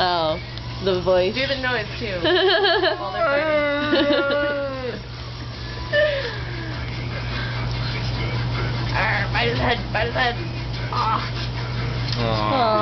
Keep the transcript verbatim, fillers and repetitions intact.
Oh, the voice. Do the noise too. While they're fighting. Arr, bite his head, bite his head. Ah. Aww.